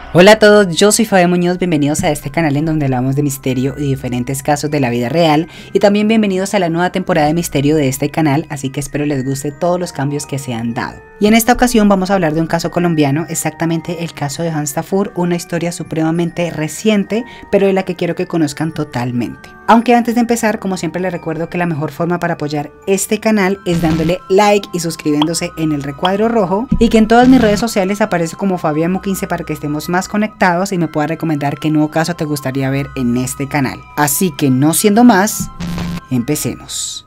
Hola a todos, yo soy Fabio Muñoz, bienvenidos a este canal en donde hablamos de misterio y diferentes casos de la vida real, y también bienvenidos a la nueva temporada de misterio de este canal, así que espero les guste todos los cambios que se han dado. Y en esta ocasión vamos a hablar de un caso colombiano, exactamente el caso de Hans Tafur, una historia supremamente reciente, pero de la que quiero que conozcan totalmente. Aunque antes de empezar, como siempre les recuerdo que la mejor forma para apoyar este canal es dándole like y suscribiéndose en el recuadro rojo, y que en todas mis redes sociales aparece como FabiaMu15 para que estemos más conectados y me pueda recomendar qué nuevo caso te gustaría ver en este canal. Así que no siendo más, empecemos.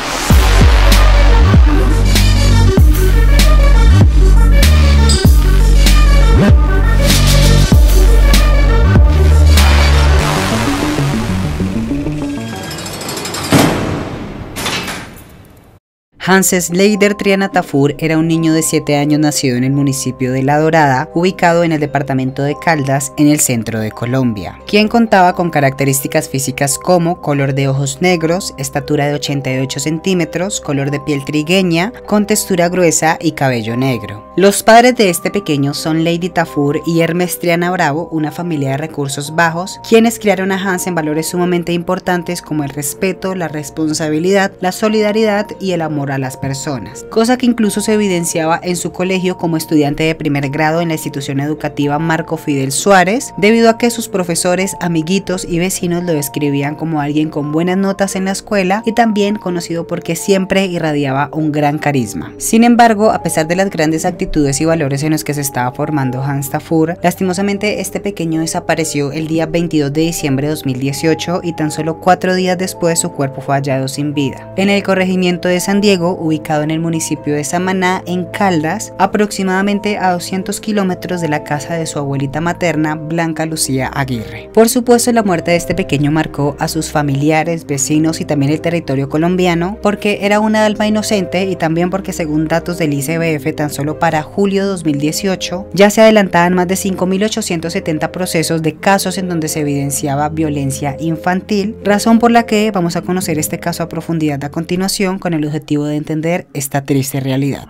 Hans Sleider Triana Tafur era un niño de 7 años nacido en el municipio de La Dorada, ubicado en el departamento de Caldas, en el centro de Colombia, quien contaba con características físicas como color de ojos negros, estatura de 88 centímetros, color de piel trigueña, con textura gruesa y cabello negro. Los padres de este pequeño son Lady Tafur y Hermes Triana Bravo, una familia de recursos bajos, quienes criaron a Hans en valores sumamente importantes como el respeto, la responsabilidad, la solidaridad y el amor a las personas, cosa que incluso se evidenciaba en su colegio como estudiante de primer grado en la institución educativa Marco Fidel Suárez, debido a que sus profesores, amiguitos y vecinos lo describían como alguien con buenas notas en la escuela y también conocido porque siempre irradiaba un gran carisma. Sin embargo, a pesar de las grandes actitudes y valores en los que se estaba formando Hans Tafur, lastimosamente este pequeño desapareció el día 22 de diciembre de 2018 y tan solo 4 días después su cuerpo fue hallado sin vida en el corregimiento de San Diego, ubicado en el municipio de Samaná, en Caldas, aproximadamente a 200 kilómetros de la casa de su abuelita materna, Blanca Lucía Aguirre. Por supuesto, la muerte de este pequeño marcó a sus familiares, vecinos y también el territorio colombiano, porque era una alma inocente y también porque, según datos del ICBF, tan solo para julio de 2018 ya se adelantaban más de 5.870 procesos de casos en donde se evidenciaba violencia infantil, razón por la que vamos a conocer este caso a profundidad a continuación con el objetivo de entender esta triste realidad.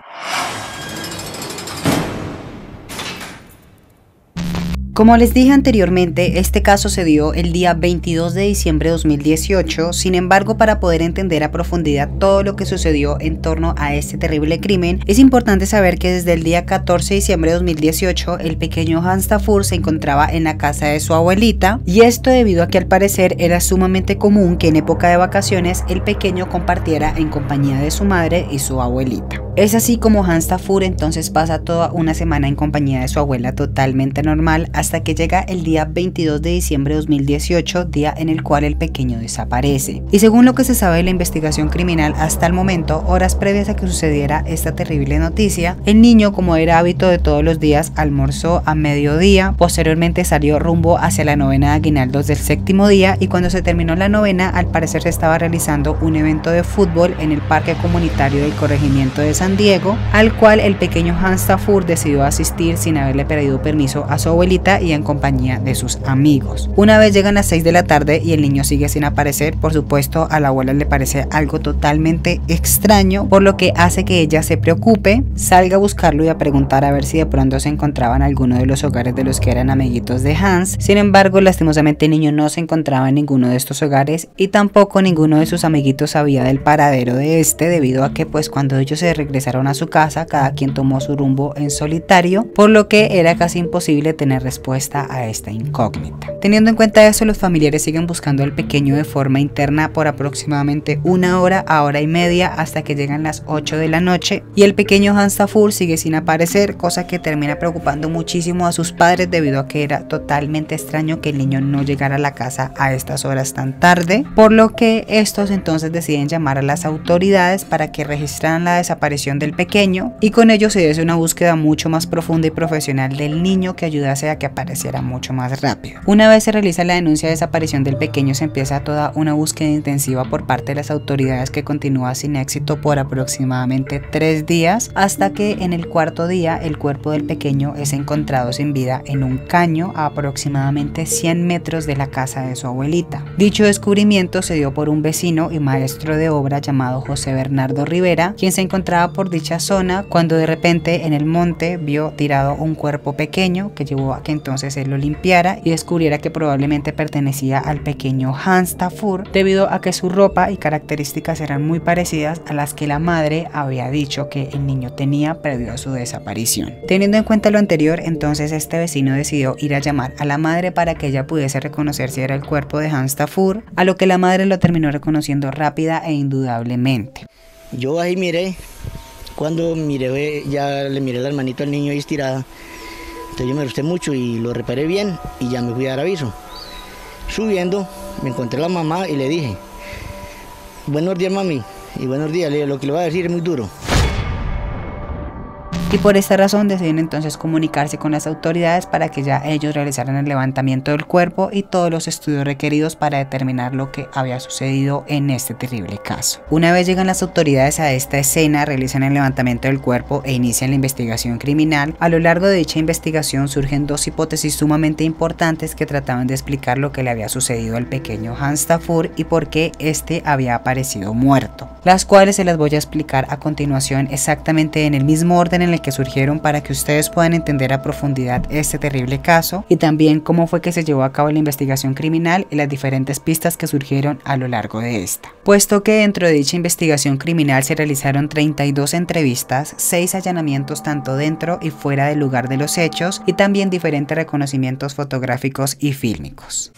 Como les dije anteriormente, este caso se dio el día 22 de diciembre de 2018, sin embargo, para poder entender a profundidad todo lo que sucedió en torno a este terrible crimen, es importante saber que desde el día 14 de diciembre de 2018, el pequeño Hans Tafur se encontraba en la casa de su abuelita, y esto debido a que al parecer era sumamente común que en época de vacaciones el pequeño compartiera en compañía de su madre y su abuelita. Es así como Hans Tafur entonces pasa toda una semana en compañía de su abuela totalmente normal hasta que llega el día 22 de diciembre de 2018, día en el cual el pequeño desaparece. Y según lo que se sabe de la investigación criminal hasta el momento, horas previas a que sucediera esta terrible noticia, el niño, como era hábito de todos los días, almorzó a mediodía, posteriormente salió rumbo hacia la novena de aguinaldos del séptimo día, y cuando se terminó la novena, al parecer se estaba realizando un evento de fútbol en el parque comunitario del corregimiento de San Diego, al cual el pequeño Hans Tafur decidió asistir sin haberle pedido permiso a su abuelita y en compañía de sus amigos. Una vez llegan las 6 de la tarde y el niño sigue sin aparecer, por supuesto a la abuela le parece algo totalmente extraño, por lo que hace que ella se preocupe, salga a buscarlo y a preguntar a ver si de pronto se encontraba en alguno de los hogares de los que eran amiguitos de Hans. Sin embargo, lastimosamente el niño no se encontraba en ninguno de estos hogares y tampoco ninguno de sus amiguitos sabía del paradero de este, debido a que pues cuando ellos se regresaron a su casa, cada quien tomó su rumbo en solitario, por lo que era casi imposible tener respuesta a esta incógnita. Teniendo en cuenta eso, los familiares siguen buscando al pequeño de forma interna por aproximadamente 1 hora a hora y media hasta que llegan las 8 de la noche y el pequeño Hans Tafur sigue sin aparecer, cosa que termina preocupando muchísimo a sus padres debido a que era totalmente extraño que el niño no llegara a la casa a estas horas tan tarde, por lo que estos entonces deciden llamar a las autoridades para que registraran la desaparición del pequeño y con ello se diese una búsqueda mucho más profunda y profesional del niño que ayudase a que apareciera mucho más rápido. Una vez se realiza la denuncia de desaparición del pequeño, se empieza toda una búsqueda intensiva por parte de las autoridades que continúa sin éxito por aproximadamente 3 días, hasta que en el 4.º día el cuerpo del pequeño es encontrado sin vida en un caño a aproximadamente 100 metros de la casa de su abuelita. Dicho descubrimiento se dio por un vecino y maestro de obra llamado José Bernardo Rivera, quien se encontraba pasaba por dicha zona cuando de repente en el monte vio tirado un cuerpo pequeño que llevó a que entonces él lo limpiara y descubriera que probablemente pertenecía al pequeño Hans Tafur, debido a que su ropa y características eran muy parecidas a las que la madre había dicho que el niño tenía previo a su desaparición. Teniendo en cuenta lo anterior, entonces este vecino decidió ir a llamar a la madre para que ella pudiese reconocer si era el cuerpo de Hans Tafur, a lo que la madre lo terminó reconociendo rápida e indudablemente. Yo ahí miré, cuando miré, ya le miré la manito al niño ahí estirada, entonces yo me asusté mucho y lo reparé bien y ya me fui a dar aviso. Subiendo, me encontré a la mamá y le dije, buenos días mami, y buenos días, lo que le voy a decir es muy duro. Y por esta razón deciden entonces comunicarse con las autoridades para que ya ellos realizaran el levantamiento del cuerpo y todos los estudios requeridos para determinar lo que había sucedido en este terrible caso. Una vez llegan las autoridades a esta escena, realizan el levantamiento del cuerpo e inician la investigación criminal. A lo largo de dicha investigación surgen dos hipótesis sumamente importantes que trataban de explicar lo que le había sucedido al pequeño Hans Tafur y por qué este había aparecido muerto, las cuales se las voy a explicar a continuación exactamente en el mismo orden en el que surgieron para que ustedes puedan entender a profundidad este terrible caso y también cómo fue que se llevó a cabo la investigación criminal y las diferentes pistas que surgieron a lo largo de esta. Puesto que dentro de dicha investigación criminal se realizaron 32 entrevistas, 6 allanamientos tanto dentro y fuera del lugar de los hechos y también diferentes reconocimientos fotográficos y fílmicos.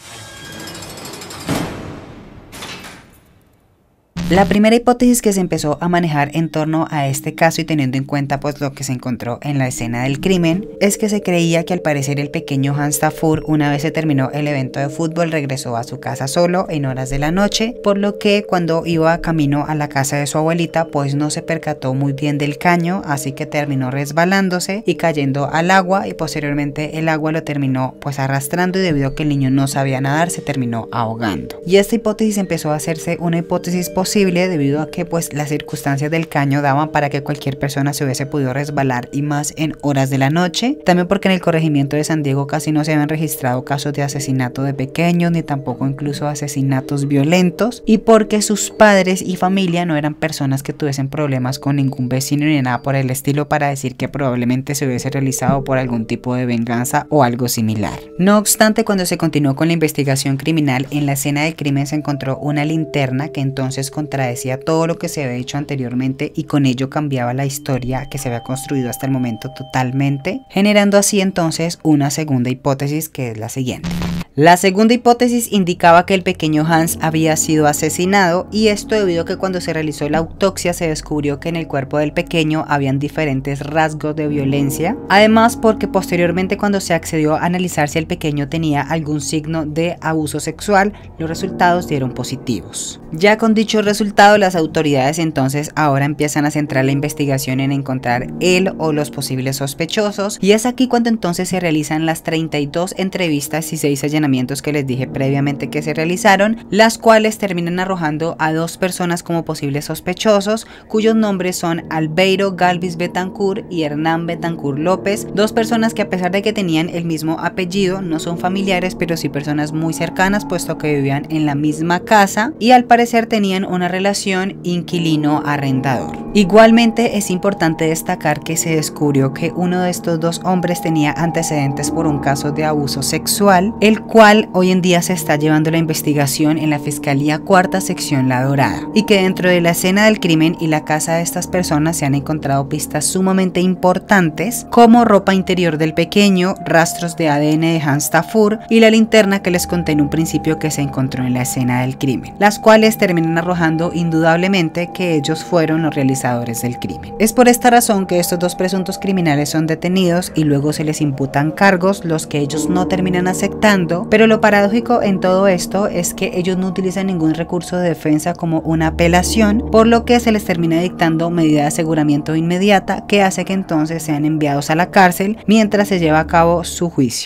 La primera hipótesis que se empezó a manejar en torno a este caso y teniendo en cuenta pues lo que se encontró en la escena del crimen es que se creía que al parecer el pequeño Hans Tafur, una vez se terminó el evento de fútbol, regresó a su casa solo en horas de la noche, por lo que cuando iba camino a la casa de su abuelita pues no se percató muy bien del caño, así que terminó resbalándose y cayendo al agua y posteriormente el agua lo terminó pues arrastrando y debido a que el niño no sabía nadar se terminó ahogando. Y esta hipótesis empezó a hacerse una hipótesis posible debido a que pues las circunstancias del caño daban para que cualquier persona se hubiese podido resbalar y más en horas de la noche, también porque en el corregimiento de San Diego casi no se habían registrado casos de asesinato de pequeños ni tampoco incluso asesinatos violentos y porque sus padres y familia no eran personas que tuviesen problemas con ningún vecino ni nada por el estilo para decir que probablemente se hubiese realizado por algún tipo de venganza o algo similar. No obstante, cuando se continuó con la investigación criminal, en la escena del crimen se encontró una linterna que entonces contradecía todo lo que se había dicho anteriormente y con ello cambiaba la historia que se había construido hasta el momento totalmente, generando así entonces una segunda hipótesis que es la siguiente. La segunda hipótesis indicaba que el pequeño Hans había sido asesinado y esto debido a que cuando se realizó la autopsia se descubrió que en el cuerpo del pequeño habían diferentes rasgos de violencia, además porque posteriormente cuando se accedió a analizar si el pequeño tenía algún signo de abuso sexual, los resultados dieron positivos. Ya con dicho resultado, las autoridades entonces ahora empiezan a centrar la investigación en encontrar él o los posibles sospechosos y es aquí cuando entonces se realizan las 32 entrevistas y 6 allanamientos que les dije previamente que se realizaron, las cuales terminan arrojando a 2 personas como posibles sospechosos, cuyos nombres son Albeiro Galvis Betancourt y Hernán Betancourt López, 2 personas que a pesar de que tenían el mismo apellido no son familiares pero sí personas muy cercanas puesto que vivían en la misma casa y al parecer tenían una relación inquilino-arrendador. Igualmente es importante destacar que se descubrió que uno de estos 2 hombres tenía antecedentes por un caso de abuso sexual, el cual hoy en día se está llevando la investigación en la Fiscalía Cuarta Sección La Dorada, y que dentro de la escena del crimen y la casa de estas personas se han encontrado pistas sumamente importantes como ropa interior del pequeño, rastros de ADN de Hans Tafur y la linterna que les conté en un principio que se encontró en la escena del crimen, las cuales terminan arrojando indudablemente que ellos fueron los realizadores del crimen. Es por esta razón que estos 2 presuntos criminales son detenidos y luego se les imputan cargos, los que ellos no terminan aceptando, pero lo paradójico en todo esto es que ellos no utilizan ningún recurso de defensa como una apelación, por lo que se les termina dictando medida de aseguramiento inmediata que hace que entonces sean enviados a la cárcel mientras se lleva a cabo su juicio.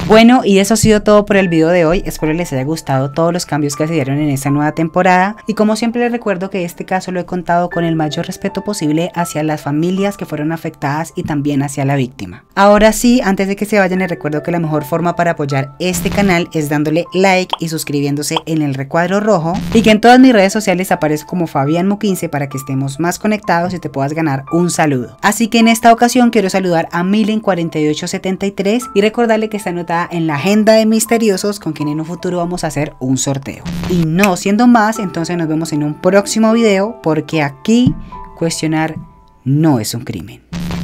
Bueno, y eso ha sido todo por el video de hoy. Espero les haya gustado todos los cambios que se dieron en esta nueva temporada. Y como siempre les recuerdo que este caso lo he contado con el mayor respeto posible hacia las familias que fueron afectadas y también hacia la víctima. Ahora sí, antes de que se vayan, les recuerdo que la mejor forma para apoyar este canal es dándole like y suscribiéndose en el recuadro rojo. Y que en todas mis redes sociales aparezco como FabianMu15 para que estemos más conectados y te puedas ganar un saludo. Así que en esta ocasión quiero saludar a Milen4873 y recordarle que está anotada en la agenda de misteriosos con quien en un futuro vamos a hacer un sorteo. Y no siendo más, entonces nos vemos en un próximo video, porque aquí cuestionar no es un crimen.